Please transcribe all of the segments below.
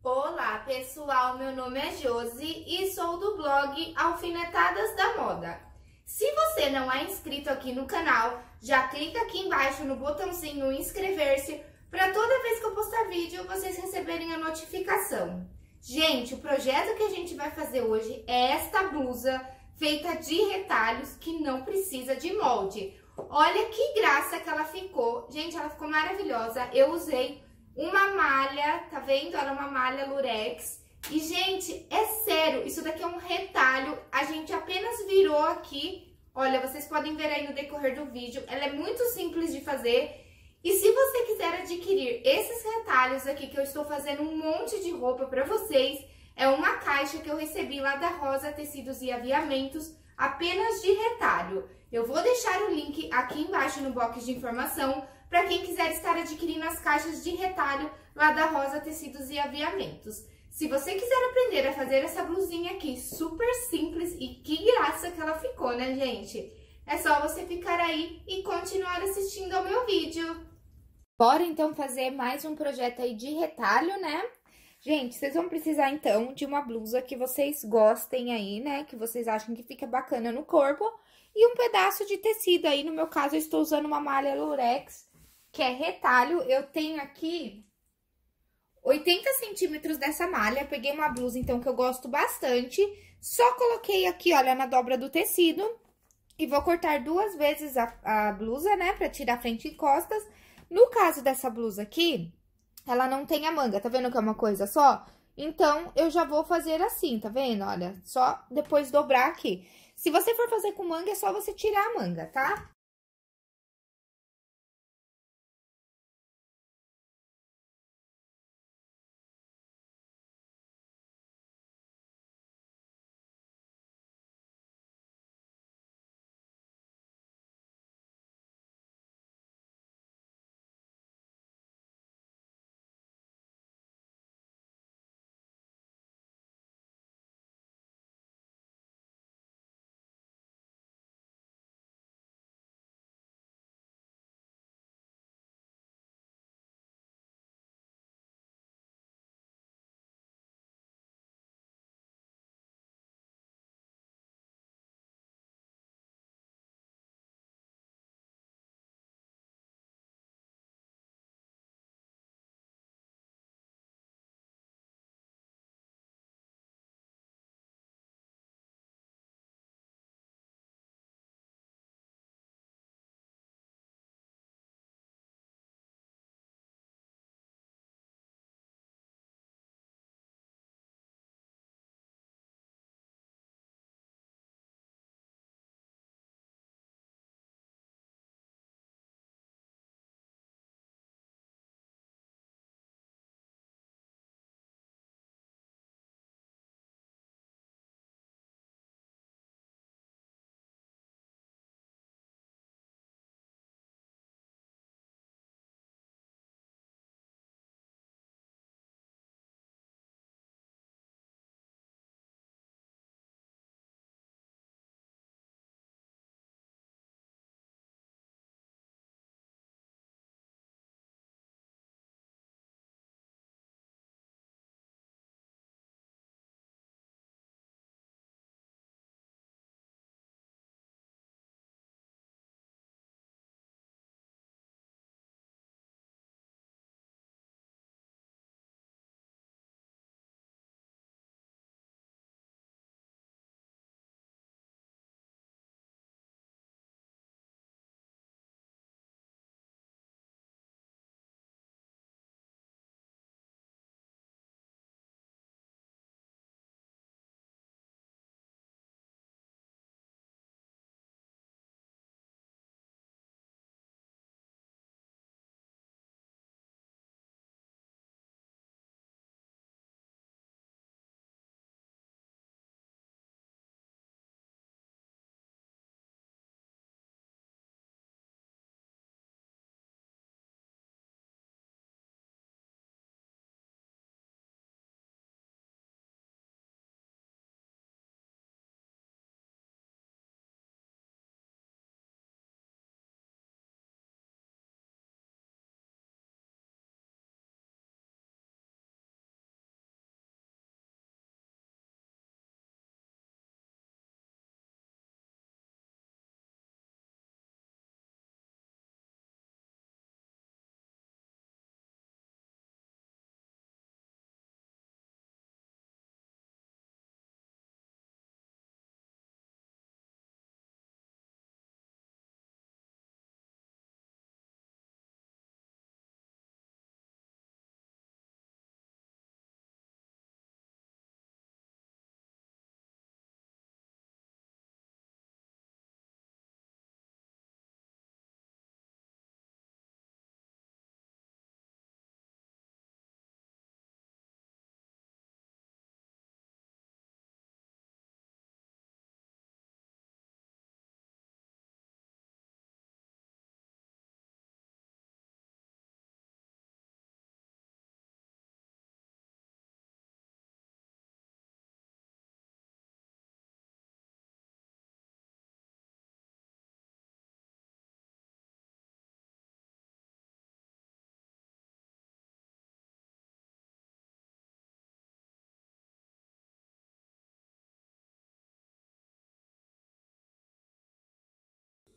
Olá pessoal, meu nome é Josi e sou do blog Alfinetadas da Moda. Se você não é inscrito aqui no canal, já clica aqui embaixo no botãozinho inscrever-se para toda vez que eu postar vídeo vocês receberem a notificação. Gente, o projeto que a gente vai fazer hoje é esta blusa feita de retalhos que não precisa de molde. Olha que graça que ela ficou. Gente, ela ficou maravilhosa. Eu usei uma malha, tá vendo? Ela é uma malha lurex. E, gente, é sério, isso daqui é um retalho. A gente apenas virou aqui. Olha, vocês podem ver aí no decorrer do vídeo. Ela é muito simples de fazer. E se você quiser adquirir esses retalhos aqui, que eu estou fazendo um monte de roupa pra vocês, é uma caixa que eu recebi lá da Rosa Tecidos e Aviamentos, apenas de retalho. Eu vou deixar o link aqui embaixo no box de informação para quem quiser estar adquirindo as caixas de retalho lá da Rosa Tecidos e Aviamentos. Se você quiser aprender a fazer essa blusinha aqui, super simples e que graça que ela ficou, né, gente? É só você ficar aí e continuar assistindo ao meu vídeo. Bora, então, fazer mais um projeto aí de retalho, né? Gente, vocês vão precisar, então, de uma blusa que vocês gostem aí, né? Que vocês acham que fica bacana no corpo. E um pedaço de tecido aí, no meu caso, eu estou usando uma malha lurex, que é retalho. Eu tenho aqui 80 centímetros dessa malha. Peguei uma blusa, então, que eu gosto bastante. Só coloquei aqui, olha, na dobra do tecido. E vou cortar 2 vezes a blusa, né? Pra tirar frente e costas. No caso dessa blusa aqui, ela não tem a manga, tá vendo que é uma coisa só? Então, eu já vou fazer assim, tá vendo? Olha, só depois dobrar aqui. Se você for fazer com manga, é só você tirar a manga, tá?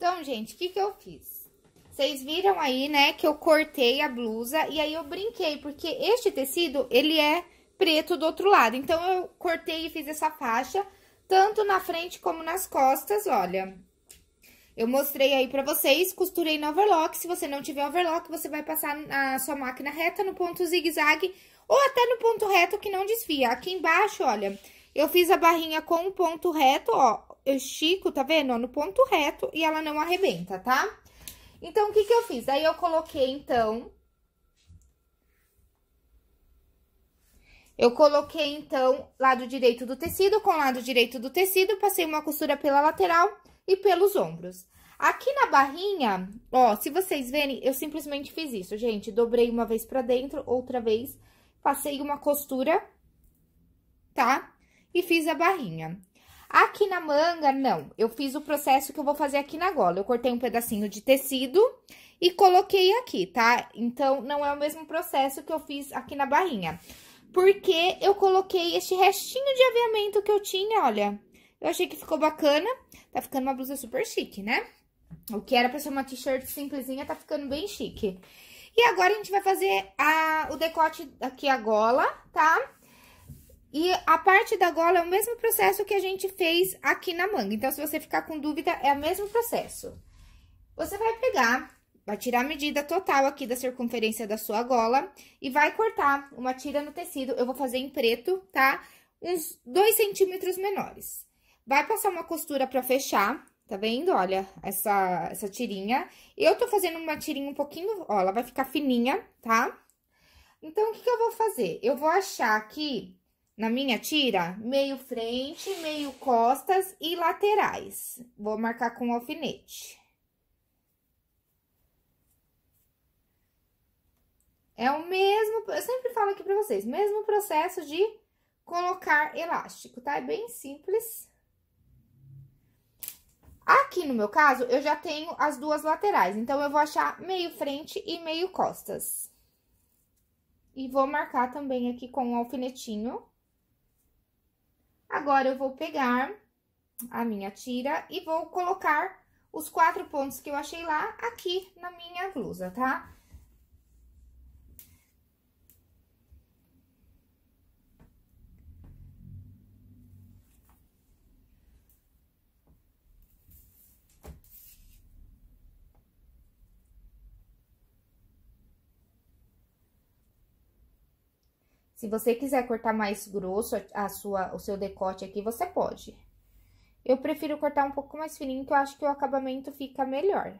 Então, gente, o que que eu fiz? Vocês viram aí, né, que eu cortei a blusa e aí eu brinquei, porque este tecido, ele é preto do outro lado. Então, eu cortei e fiz essa faixa, tanto na frente como nas costas, olha. Eu mostrei aí pra vocês, costurei no overlock. Se você não tiver overlock, você vai passar a sua máquina reta no ponto zigue-zague ou até no ponto reto que não desfia. Aqui embaixo, olha, eu fiz a barrinha com o ponto reto, ó. Eu estico, tá vendo? Ó, no ponto reto e ela não arrebenta, tá? Então, o que que eu fiz? Aí, eu coloquei, então... lado direito do tecido com lado direito do tecido, passei uma costura pela lateral e pelos ombros. Aqui na barrinha, ó, se vocês verem, eu simplesmente fiz isso, gente. Dobrei uma vez pra dentro, outra vez, passei uma costura, tá? E fiz a barrinha. Aqui na manga, não. Eu fiz o processo que eu vou fazer aqui na gola. Eu cortei um pedacinho de tecido e coloquei aqui, tá? Então, não é o mesmo processo que eu fiz aqui na barrinha. Porque eu coloquei este restinho de aviamento que eu tinha, olha. Eu achei que ficou bacana. Tá ficando uma blusa super chique, né? O que era pra ser uma t-shirt simplesinha, tá ficando bem chique. E agora, a gente vai fazer o decote aqui, a gola, tá? E a parte da gola é o mesmo processo que a gente fez aqui na manga. Então, se você ficar com dúvida, é o mesmo processo. Você vai pegar, vai tirar a medida total aqui da circunferência da sua gola e vai cortar uma tira no tecido. Eu vou fazer em preto, tá? Uns 2 centímetros menores. Vai passar uma costura pra fechar, tá vendo? Olha, essa tirinha. Eu tô fazendo uma tirinha um pouquinho, ó, ela vai ficar fininha, tá? Então, o que que eu vou fazer? Eu vou achar aqui, na minha tira, meio frente, meio costas e laterais. Vou marcar com alfinete. É o mesmo, eu sempre falo aqui pra vocês, mesmo processo de colocar elástico, tá? É bem simples. Aqui no meu caso, eu já tenho as duas laterais, então, eu vou achar meio frente e meio costas. E vou marcar também aqui com um alfinetinho. Agora, eu vou pegar a minha tira e vou colocar os 4 pontos que eu achei lá aqui na minha blusa, tá? Se você quiser cortar mais grosso o seu decote aqui, você pode. Eu prefiro cortar um pouco mais fininho, que eu acho que o acabamento fica melhor.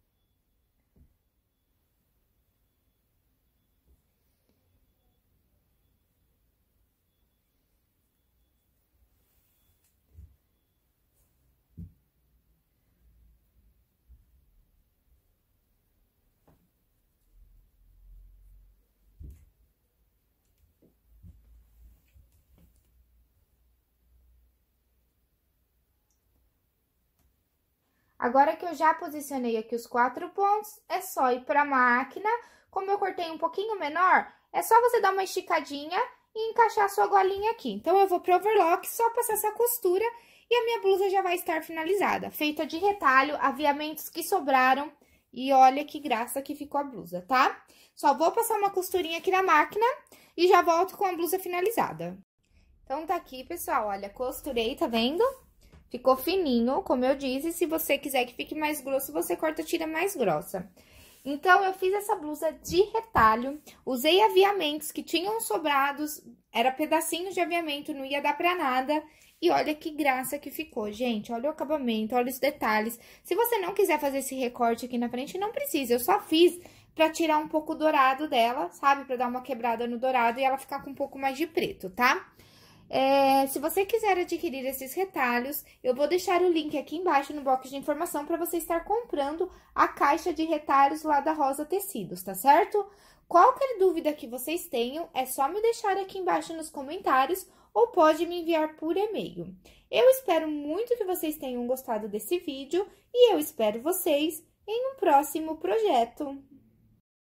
Agora que eu já posicionei aqui os 4 pontos, é só ir pra máquina. Como eu cortei um pouquinho menor, é só você dar uma esticadinha e encaixar a sua golinha aqui. Então, eu vou pro overlock, só passar essa costura e a minha blusa já vai estar finalizada. Feita de retalho, aviamentos que sobraram e olha que graça que ficou a blusa, tá? Só vou passar uma costurinha aqui na máquina e já volto com a blusa finalizada. Então, tá aqui, pessoal, olha, costurei, tá vendo? Ficou fininho, como eu disse, se você quiser que fique mais grosso, você corta a tira mais grossa. Então, eu fiz essa blusa de retalho, usei aviamentos que tinham sobrados, era pedacinhos de aviamento, não ia dar pra nada. E olha que graça que ficou, gente, olha o acabamento, olha os detalhes. Se você não quiser fazer esse recorte aqui na frente, não precisa, eu só fiz pra tirar um pouco o dourado dela, sabe? Pra dar uma quebrada no dourado e ela ficar com um pouco mais de preto, tá? Se você quiser adquirir esses retalhos, eu vou deixar o link aqui embaixo no box de informação para você estar comprando a caixa de retalhos lá da Rosa Tecidos, tá certo? Qualquer dúvida que vocês tenham, é só me deixar aqui embaixo nos comentários ou pode me enviar por e-mail. Eu espero muito que vocês tenham gostado desse vídeo e eu espero vocês em um próximo projeto.